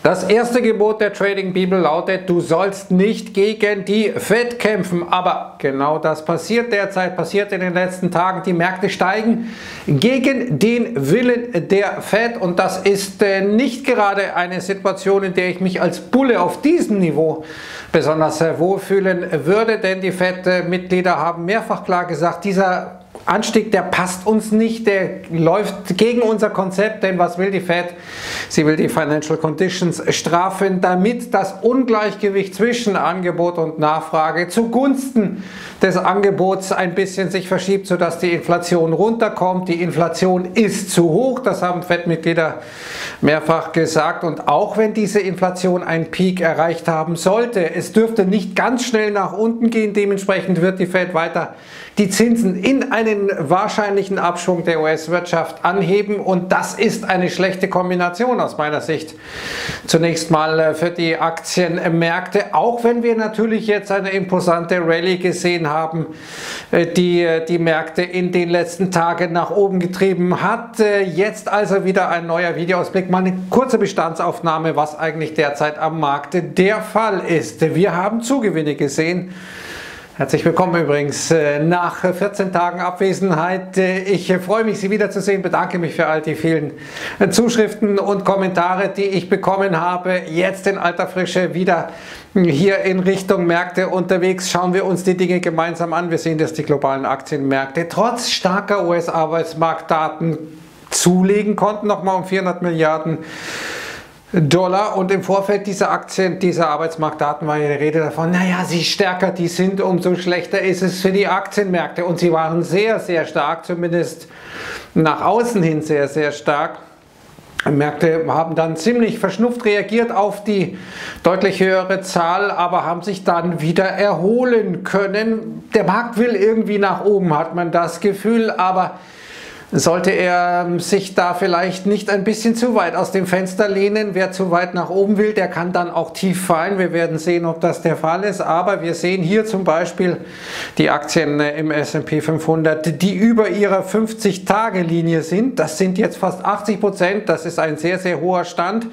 Das erste Gebot der Trading Bibel lautet, du sollst nicht gegen die Fed kämpfen. Aber genau das passiert derzeit, passiert in den letzten Tagen. Die Märkte steigen gegen den Willen der Fed. Und das ist nicht gerade eine Situation, in der ich mich als Bulle auf diesem Niveau besonders wohlfühlen würde. Denn die Fed-Mitglieder haben mehrfach klar gesagt, dieser Anstieg, der passt uns nicht, der läuft gegen unser Konzept, denn was will die Fed? Sie will die Financial Conditions straffen, damit das Ungleichgewicht zwischen Angebot und Nachfrage zugunsten des Angebots ein bisschen sich verschiebt, sodass die Inflation runterkommt. Die Inflation ist zu hoch, das haben Fed-Mitglieder mehrfach gesagt, und auch wenn diese Inflation einen Peak erreicht haben sollte, es dürfte nicht ganz schnell nach unten gehen, dementsprechend wird die Fed weiter die Zinsen in einen wahrscheinlichen Abschwung der US-Wirtschaft anheben, und das ist eine schlechte Kombination aus meiner Sicht. Zunächst mal für die Aktienmärkte, auch wenn wir natürlich jetzt eine imposante Rallye gesehen haben, die die Märkte in den letzten Tagen nach oben getrieben hat. Jetzt also wieder ein neuer Videoausblick, mal eine kurze Bestandsaufnahme, was eigentlich derzeit am Markt der Fall ist. Wir haben Zugewinne gesehen. Herzlich willkommen übrigens nach 14 Tagen Abwesenheit. Ich freue mich, Sie wiederzusehen, bedanke mich für all die vielen Zuschriften und Kommentare, die ich bekommen habe. Jetzt in alter Frische wieder hier in Richtung Märkte unterwegs. Schauen wir uns die Dinge gemeinsam an. Wir sehen, dass die globalen Aktienmärkte trotz starker US-Arbeitsmarktdaten zulegen konnten, nochmal um 400 Milliarden Dollar, und im Vorfeld dieser Aktien, dieser Arbeitsmarktdaten war ja die Rede davon, naja, je stärker die sind, umso schlechter ist es für die Aktienmärkte, und sie waren sehr, sehr stark, zumindest nach außen hin sehr, sehr stark. Die Märkte haben dann ziemlich verschnupft reagiert auf die deutlich höhere Zahl, aber haben sich dann wieder erholen können. Der Markt will irgendwie nach oben, hat man das Gefühl, aber sollte er sich da vielleicht nicht ein bisschen zu weit aus dem Fenster lehnen? Wer zu weit nach oben will, der kann dann auch tief fallen. Wir werden sehen, ob das der Fall ist. Aber wir sehen hier zum Beispiel die Aktien im S&P 500, die über ihrer 50-Tage-Linie sind. Das sind jetzt fast 80%. Das ist ein sehr, sehr hoher Stand.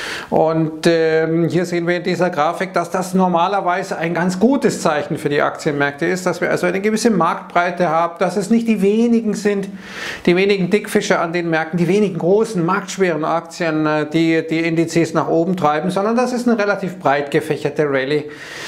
Und hier sehen wir in dieser Grafik, dass das normalerweise ein ganz gutes Zeichen für die Aktienmärkte ist, dass wir also eine gewisse Marktbreite haben, dass es nicht die wenigen sind, die wenigen Dickfische an den Märkten, die wenigen großen, marktschweren Aktien, die die Indizes nach oben treiben, sondern das ist eine relativ breit gefächerte Rallye,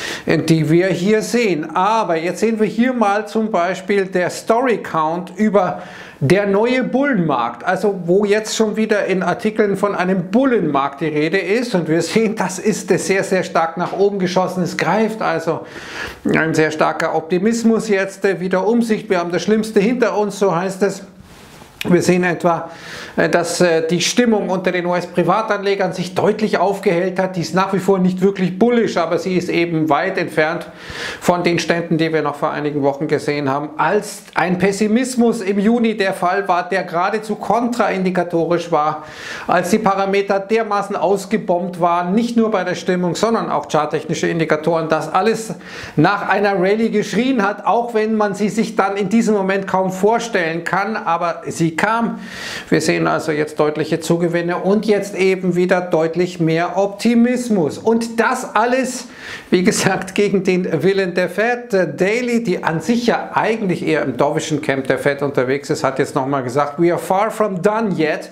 die wir hier sehen. Aber jetzt sehen wir hier mal zum Beispiel der Story Count über der neue Bullenmarkt, also wo jetzt schon wieder in Artikeln von einem Bullenmarkt die Rede ist, und wir sehen, das ist sehr, sehr stark nach oben geschossen. Es greift also ein sehr starker Optimismus jetzt wieder um sich. Wir haben das Schlimmste hinter uns, so heißt es. Wir sehen etwa, dass die Stimmung unter den US-Privatanlegern sich deutlich aufgehellt hat. Die ist nach wie vor nicht wirklich bullish, aber sie ist eben weit entfernt von den Ständen, die wir noch vor einigen Wochen gesehen haben, als ein Pessimismus im Juni der Fall war, der geradezu kontraindikatorisch war, als die Parameter dermaßen ausgebombt waren, nicht nur bei der Stimmung, sondern auch charttechnische Indikatoren, dass alles nach einer Rallye geschrien hat, auch wenn man sie sich dann in diesem Moment kaum vorstellen kann, aber sie kam. Wir sehen also jetzt deutliche Zugewinne und jetzt eben wieder deutlich mehr Optimismus. Und das alles, wie gesagt, gegen den Willen der Fed. Daly, die an sich ja eigentlich eher im dovischen Camp der Fed unterwegs ist, hat jetzt nochmal gesagt, we are far from done yet,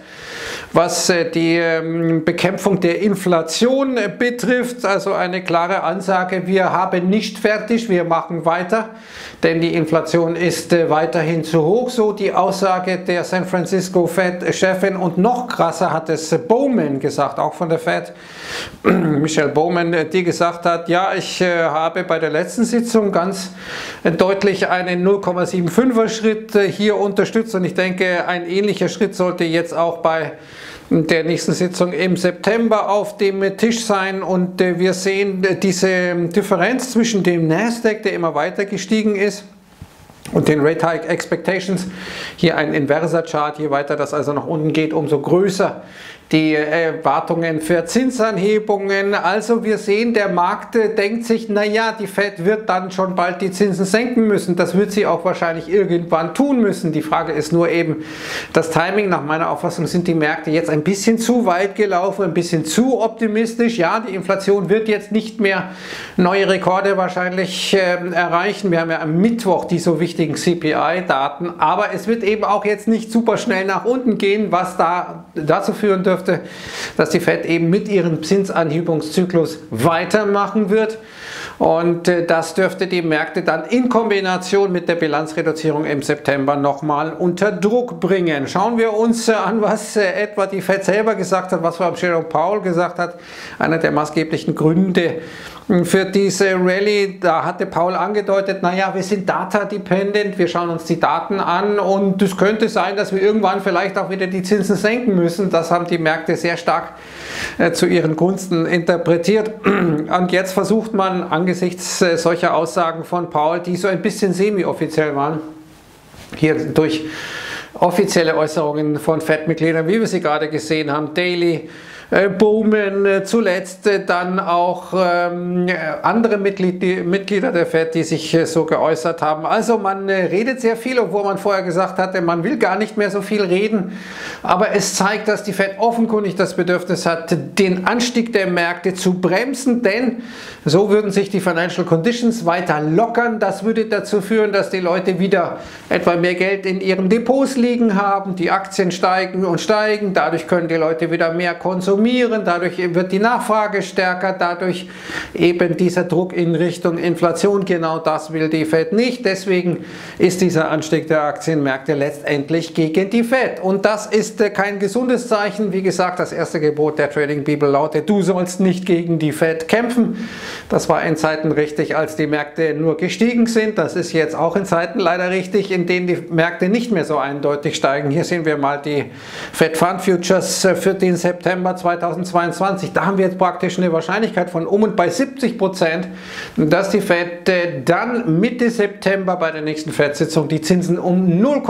was die Bekämpfung der Inflation betrifft. Also eine klare Ansage, wir haben nicht fertig, wir machen weiter, denn die Inflation ist weiterhin zu hoch. So die Aussage der San Francisco Fed-Chefin, und noch krasser hat es Bowman gesagt, auch von der Fed, Michelle Bowman, die gesagt hat, ja, ich habe bei der letzten Sitzung ganz deutlich einen 0,75er Schritt hier unterstützt, und ich denke, ein ähnlicher Schritt sollte jetzt auch bei der nächsten Sitzung im September auf dem Tisch sein. Und wir sehen diese Differenz zwischen dem Nasdaq, der immer weiter gestiegen ist, und den Rate Hike Expectations, hier ein inverser Chart, je weiter das also nach unten geht, umso größer die Erwartungen für Zinsanhebungen. Also wir sehen, der Markt denkt sich, naja, die Fed wird dann schon bald die Zinsen senken müssen. Das wird sie auch wahrscheinlich irgendwann tun müssen. Die Frage ist nur eben das Timing. Nach meiner Auffassung sind die Märkte jetzt ein bisschen zu weit gelaufen, ein bisschen zu optimistisch. Ja, die Inflation wird jetzt nicht mehr neue Rekorde wahrscheinlich erreichen. Wir haben ja am Mittwoch die so wichtigen CPI-Daten, aber es wird eben auch jetzt nicht super schnell nach unten gehen, was dazu führen dürfte, dass die Fed eben mit ihrem Zinsanhebungszyklus weitermachen wird. Und das dürfte die Märkte dann in Kombination mit der Bilanzreduzierung im September nochmal unter Druck bringen. Schauen wir uns an, was etwa die Fed selber gesagt hat, was vor allem Jerome Powell gesagt hat. Einer der maßgeblichen Gründe für diese Rallye, da hatte Powell angedeutet, naja, wir sind data-dependent, wir schauen uns die Daten an und es könnte sein, dass wir irgendwann vielleicht auch wieder die Zinsen senken müssen. Das haben die Märkte sehr stark zu ihren Gunsten interpretiert. Und jetzt versucht man angesichts solcher Aussagen von Powell, die so ein bisschen semi-offiziell waren, hier durch offizielle Äußerungen von Fed-Mitgliedern, wie wir sie gerade gesehen haben, Daly, Bowman, zuletzt dann auch andere Mitglieder der Fed, die sich so geäußert haben. Also man redet sehr viel, obwohl man vorher gesagt hatte, man will gar nicht mehr so viel reden. Aber es zeigt, dass die Fed offenkundig das Bedürfnis hat, den Anstieg der Märkte zu bremsen, denn so würden sich die Financial Conditions weiter lockern. Das würde dazu führen, dass die Leute wieder etwa mehr Geld in ihren Depots liegen haben, die Aktien steigen und steigen, dadurch können die Leute wieder mehr konsumieren. Dadurch wird die Nachfrage stärker, dadurch eben dieser Druck in Richtung Inflation. Genau das will die Fed nicht. Deswegen ist dieser Anstieg der Aktienmärkte letztendlich gegen die Fed. Und das ist kein gesundes Zeichen. Wie gesagt, das erste Gebot der Trading People lautet, du sollst nicht gegen die Fed kämpfen. Das war in Zeiten richtig, als die Märkte nur gestiegen sind. Das ist jetzt auch in Zeiten leider richtig, in denen die Märkte nicht mehr so eindeutig steigen. Hier sehen wir mal die Fed Fund Futures für den September 2022. Da haben wir jetzt praktisch eine Wahrscheinlichkeit von und bei 70%, dass die Fed dann Mitte September bei der nächsten Fed-Sitzung die Zinsen um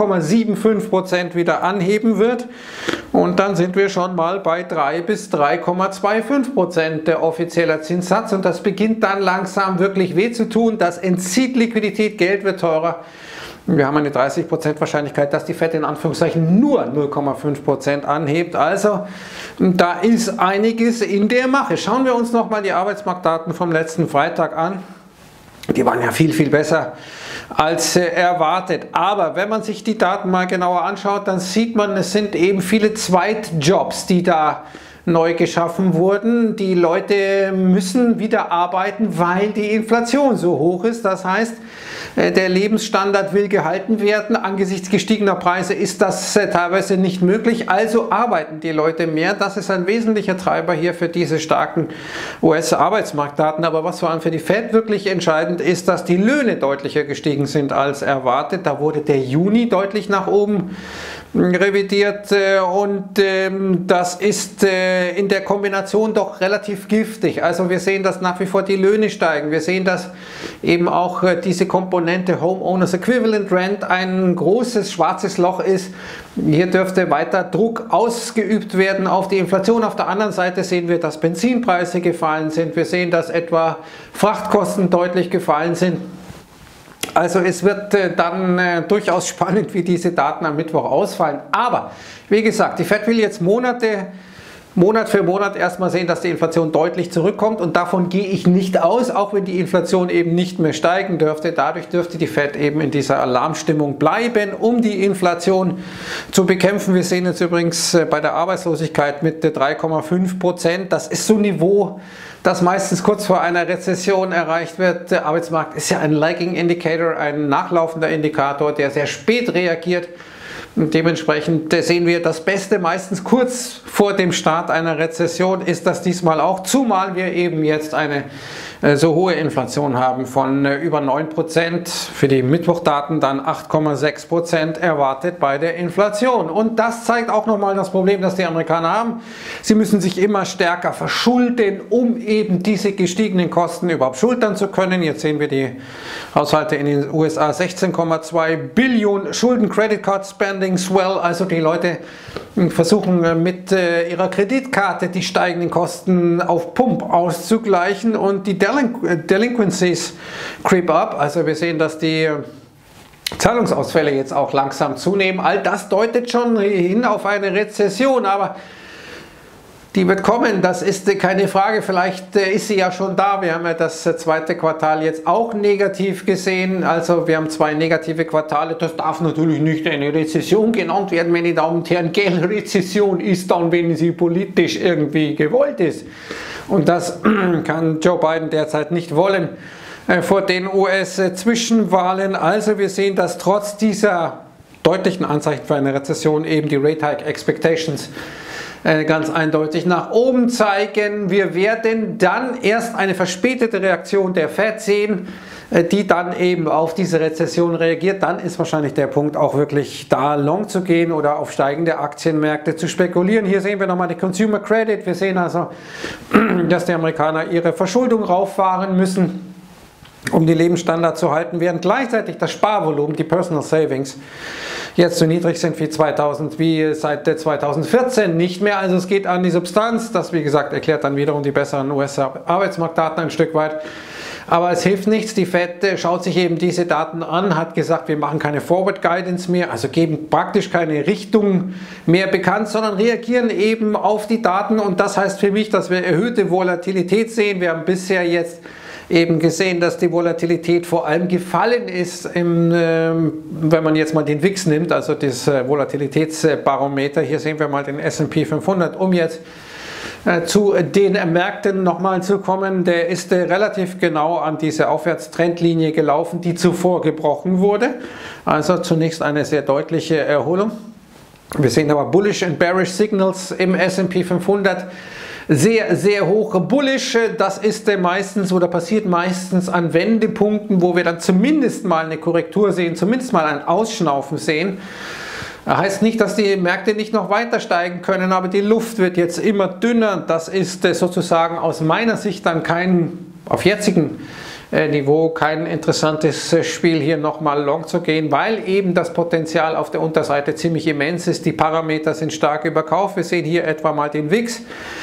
0,75% wieder anheben wird. Und dann sind wir schon mal bei 3 bis 3,25% der offizielle Zinssatz. Und das beginnt dann langsam wirklich weh zu tun. Das entzieht Liquidität, Geld wird teurer. Wir haben eine 30% Wahrscheinlichkeit, dass die Fed in Anführungszeichen nur 0,5% anhebt. Also da ist einiges in der Mache. Schauen wir uns nochmal die Arbeitsmarktdaten vom letzten Freitag an. Die waren ja viel, viel besser als erwartet. Aber wenn man sich die Daten mal genauer anschaut, dann sieht man, es sind eben viele Zweitjobs, die da neu geschaffen wurden. Die Leute müssen wieder arbeiten, weil die Inflation so hoch ist. Das heißt, der Lebensstandard will gehalten werden. Angesichts gestiegener Preise ist das teilweise nicht möglich. Also arbeiten die Leute mehr. Das ist ein wesentlicher Treiber hier für diese starken US-Arbeitsmarktdaten. Aber was vor allem für die Fed wirklich entscheidend ist, dass die Löhne deutlicher gestiegen sind als erwartet. Da wurde der Juni deutlich nach oben revidiert und das ist in der Kombination doch relativ giftig. Also wir sehen, dass nach wie vor die Löhne steigen. Wir sehen, dass eben auch diese Komponente Homeowners Equivalent Rent ein großes schwarzes Loch ist. Hier dürfte weiter Druck ausgeübt werden auf die Inflation. Auf der anderen Seite sehen wir, dass Benzinpreise gefallen sind. Wir sehen, dass etwa Frachtkosten deutlich gefallen sind. Also es wird dann durchaus spannend, wie diese Daten am Mittwoch ausfallen. Aber wie gesagt, die Fed will jetzt Monat für Monat erstmal sehen, dass die Inflation deutlich zurückkommt. Und davon gehe ich nicht aus, auch wenn die Inflation eben nicht mehr steigen dürfte. Dadurch dürfte die Fed eben in dieser Alarmstimmung bleiben, um die Inflation zu bekämpfen. Wir sehen jetzt übrigens bei der Arbeitslosigkeit mit 3,5%. Das ist so ein Niveau, das meistens kurz vor einer Rezession erreicht wird. Der Arbeitsmarkt ist ja ein Lagging Indicator, ein nachlaufender Indikator, der sehr spät reagiert. Und dementsprechend sehen wir, das Beste meistens kurz vor dem Start einer Rezession ist das diesmal auch, zumal wir eben jetzt eine so hohe Inflation haben von über 9%, für die Mittwochdaten dann 8,6% erwartet bei der Inflation. Und das zeigt auch nochmal das Problem, das die Amerikaner haben. Sie müssen sich immer stärker verschulden, um eben diese gestiegenen Kosten überhaupt schultern zu können. Jetzt sehen wir die Haushalte in den USA, 16,2 Billionen Schulden, Credit Card Spending Funding Swell, also die Leute versuchen mit ihrer Kreditkarte die steigenden Kosten auf Pump auszugleichen und die Delinquencies creep up, also wir sehen, dass die Zahlungsausfälle jetzt auch langsam zunehmen. All das deutet schon hin auf eine Rezession, aber die wird kommen, das ist keine Frage, vielleicht ist sie ja schon da. Wir haben ja das zweite Quartal jetzt auch negativ gesehen, also wir haben 2 negative Quartale, das darf natürlich nicht eine Rezession genannt werden, meine Damen und Herren. Rezession ist dann, wenn sie politisch irgendwie gewollt ist, und das kann Joe Biden derzeit nicht wollen vor den US-Zwischenwahlen. Also wir sehen, dass trotz dieser deutlichen Anzeichen für eine Rezession eben die Rate Hike Expectations ganz eindeutig nach oben zeigen. Wir werden dann erst eine verspätete Reaktion der Fed sehen, die dann eben auf diese Rezession reagiert. Dann ist wahrscheinlich der Punkt auch wirklich da long zu gehen oder auf steigende Aktienmärkte zu spekulieren. Hier sehen wir nochmal die Consumer Credit. Wir sehen also, dass die Amerikaner ihre Verschuldung rauffahren müssen, um die Lebensstandard zu halten, während gleichzeitig das Sparvolumen, die Personal Savings, jetzt so niedrig sind wie seit 2014 nicht mehr. Also es geht an die Substanz. Das, wie gesagt, erklärt dann wiederum die besseren US-Arbeitsmarktdaten ein Stück weit. Aber es hilft nichts. Die Fed schaut sich eben diese Daten an, hat gesagt, wir machen keine Forward Guidance mehr, also geben praktisch keine Richtung mehr bekannt, sondern reagieren eben auf die Daten. Und das heißt für mich, dass wir erhöhte Volatilität sehen. Wir haben bisher jetzt eben gesehen, dass die Volatilität vor allem gefallen ist, wenn man jetzt mal den VIX nimmt, also das Volatilitätsbarometer. Hier sehen wir mal den S&P 500, um jetzt zu den Märkten nochmal zu kommen. Der ist relativ genau an diese Aufwärtstrendlinie gelaufen, die zuvor gebrochen wurde. Also zunächst eine sehr deutliche Erholung. Wir sehen aber Bullish and Bearish Signals im S&P 500. Sehr, sehr hoch bullish, das ist meistens oder passiert meistens an Wendepunkten, wo wir dann zumindest mal eine Korrektur sehen, zumindest mal ein Ausschnaufen sehen. Heißt nicht, dass die Märkte nicht noch weiter steigen können, aber die Luft wird jetzt immer dünner. Das ist sozusagen aus meiner Sicht dann auf jetzigem Niveau kein interessantes Spiel, hier nochmal long zu gehen, weil eben das Potenzial auf der Unterseite ziemlich immens ist. Die Parameter sind stark überkauft. Wir sehen hier etwa mal den VIX,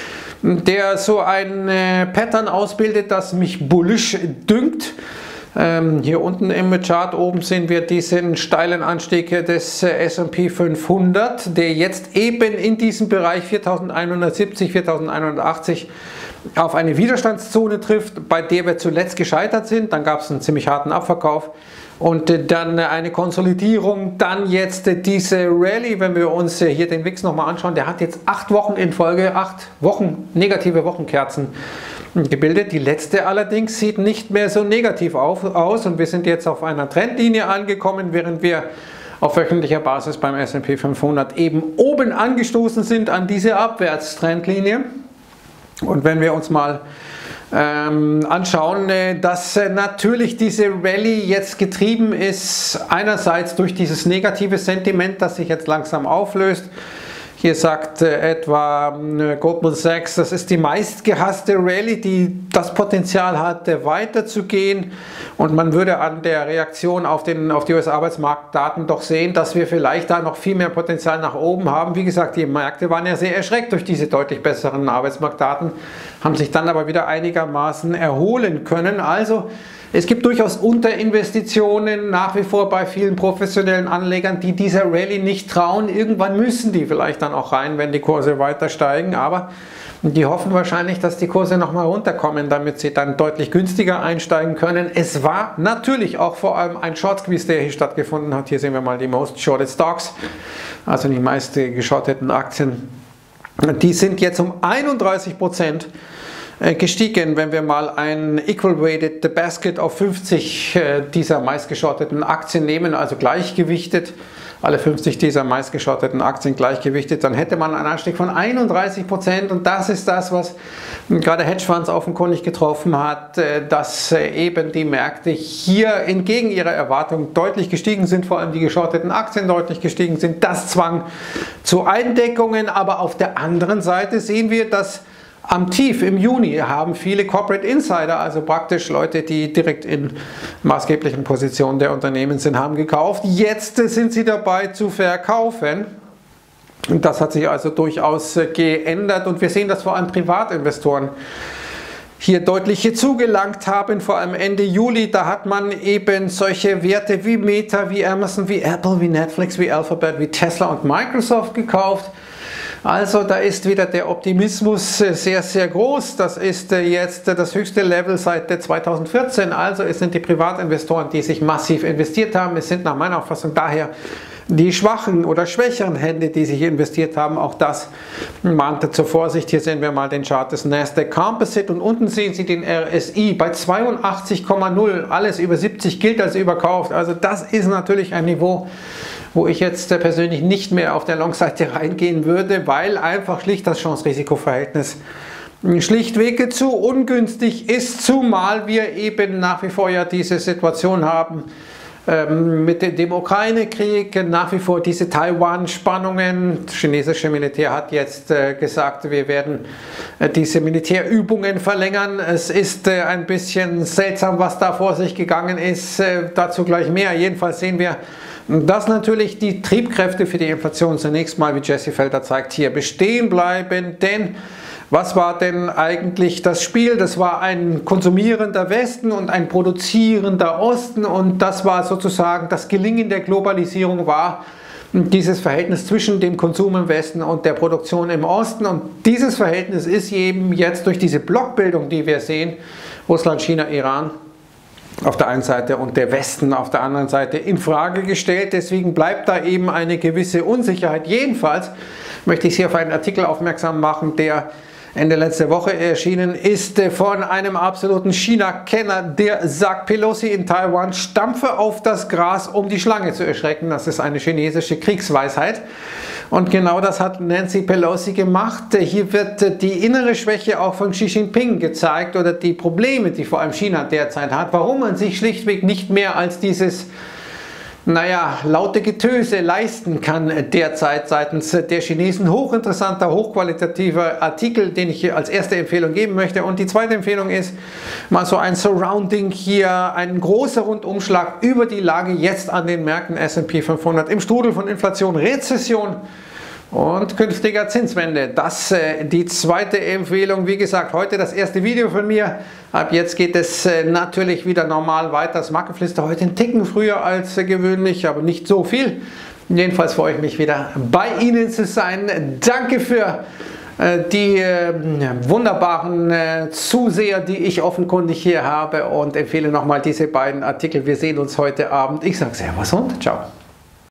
der so ein Pattern ausbildet, das mich bullish dünkt. Hier unten im Chart oben sehen wir diesen steilen Anstieg des S&P 500, der jetzt eben in diesem Bereich 4170, 4180 auf eine Widerstandszone trifft, bei der wir zuletzt gescheitert sind. Dann gab es einen ziemlich harten Abverkauf und dann eine Konsolidierung, dann jetzt diese Rallye. Wenn wir uns hier den VIX nochmal anschauen, der hat jetzt 8 Wochen in Folge, 8 Wochen negative Wochenkerzen gebildet. Die letzte allerdings sieht nicht mehr so negativ aus und wir sind jetzt auf einer Trendlinie angekommen, während wir auf wöchentlicher Basis beim S&P 500 eben oben angestoßen sind an diese Abwärtstrendlinie. Und wenn wir uns mal anschauen, dass natürlich diese Rallye jetzt getrieben ist, einerseits durch dieses negative Sentiment, das sich jetzt langsam auflöst. Hier sagt etwa Goldman Sachs, das ist die meistgehasste Rallye, die das Potenzial hat, weiterzugehen. Und man würde an der Reaktion auf die US-Arbeitsmarktdaten doch sehen, dass wir vielleicht da noch viel mehr Potenzial nach oben haben. Wie gesagt, die Märkte waren ja sehr erschreckt durch diese deutlich besseren Arbeitsmarktdaten, haben sich dann aber wieder einigermaßen erholen können. Also es gibt durchaus Unterinvestitionen nach wie vor bei vielen professionellen Anlegern, die dieser Rallye nicht trauen. Irgendwann müssen die vielleicht dann auch rein, wenn die Kurse weiter steigen, aber die hoffen wahrscheinlich, dass die Kurse nochmal runterkommen, damit sie dann deutlich günstiger einsteigen können. Es war natürlich auch vor allem ein Short Squeeze, der hier stattgefunden hat. Hier sehen wir mal die Most Shorted Stocks, also die meist geschorteten Aktien. Die sind jetzt um 31% gestiegen, wenn wir mal ein Equal Weighted Basket auf 50 dieser meistgeschorteten Aktien nehmen, also gleichgewichtet, alle 50 dieser meistgeschorteten Aktien gleichgewichtet, dann hätte man einen Anstieg von 31% und das ist das, was gerade Hedgefonds offenkundig getroffen hat, dass eben die Märkte hier entgegen ihrer Erwartungen deutlich gestiegen sind, vor allem die geschorteten Aktien deutlich gestiegen sind. Das zwang zu Eindeckungen, aber auf der anderen Seite sehen wir, dass am Tief im Juni haben viele Corporate Insider, also praktisch Leute, die direkt in maßgeblichen Positionen der Unternehmen sind, haben gekauft. Jetzt sind sie dabei zu verkaufen. Und das hat sich also durchaus geändert und wir sehen, dass vor allem Privatinvestoren hier deutlich zugelangt haben, vor allem Ende Juli. Da hat man eben solche Werte wie Meta, wie Amazon, wie Apple, wie Netflix, wie Alphabet, wie Tesla und Microsoft gekauft. Also da ist wieder der Optimismus sehr, sehr groß. Das ist jetzt das höchste Level seit 2014. Also es sind die Privatinvestoren, die sich massiv investiert haben. Es sind nach meiner Auffassung daher die schwachen oder schwächeren Hände, die sich investiert haben. Auch das mahnte zur Vorsicht. Hier sehen wir mal den Chart des Nasdaq Composite und unten sehen Sie den RSI bei 82,0. Alles über 70 gilt als überkauft. Also das ist natürlich ein Niveau, wo ich jetzt persönlich nicht mehr auf der Long-Seite reingehen würde, weil einfach schlicht das Chance-Risiko-Verhältnis schlichtweg zu ungünstig ist, zumal wir eben nach wie vor ja diese Situation haben mit dem Ukraine-Krieg, nach wie vor diese Taiwan-Spannungen. Das chinesische Militär hat jetzt gesagt, wir werden diese Militärübungen verlängern. Es ist ein bisschen seltsam, was da vor sich gegangen ist. Dazu gleich mehr. Jedenfalls sehen wir, dass natürlich die Triebkräfte für die Inflation zunächst mal, wie Jesse Felder zeigt, hier bestehen bleiben, denn was war denn eigentlich das Spiel? Das war ein konsumierender Westen und ein produzierender Osten und das war sozusagen das Gelingen der Globalisierung war dieses Verhältnis zwischen dem Konsum im Westen und der Produktion im Osten und dieses Verhältnis ist eben jetzt durch diese Blockbildung, die wir sehen, Russland, China, Iran, auf der einen Seite und der Westen auf der anderen Seite in Frage gestellt. Deswegen bleibt da eben eine gewisse Unsicherheit. Jedenfalls möchte ich Sie auf einen Artikel aufmerksam machen, der Ende letzter Woche erschienen ist von einem absoluten China-Kenner, der sagt, Pelosi in Taiwan stampfe auf das Gras, um die Schlange zu erschrecken. Das ist eine chinesische Kriegsweisheit. Und genau das hat Nancy Pelosi gemacht. Hier wird die innere Schwäche auch von Xi Jinping gezeigt oder die Probleme, die vor allem China derzeit hat, warum man sich schlichtweg nicht mehr als dieses laute Getöse leisten kann derzeit seitens der Chinesen. Hochinteressanter, hochqualitativer Artikel, den ich hier als erste Empfehlung geben möchte. Und die zweite Empfehlung ist mal so ein Surrounding hier, ein großer Rundumschlag über die Lage jetzt an den Märkten S&P 500 im Strudel von Inflation, Rezession und künftiger Zinswende. Das die zweite Empfehlung. Wie gesagt, heute das erste Video von mir. Ab jetzt geht es natürlich wieder normal weiter. Das Marktgeflüster heute einen Ticken früher als gewöhnlich, aber nicht so viel. Jedenfalls freue ich mich wieder bei Ihnen zu sein. Danke für die wunderbaren Zuseher, die ich offenkundig hier habe und empfehle nochmal diese beiden Artikel. Wir sehen uns heute Abend. Ich sage Servus und ciao.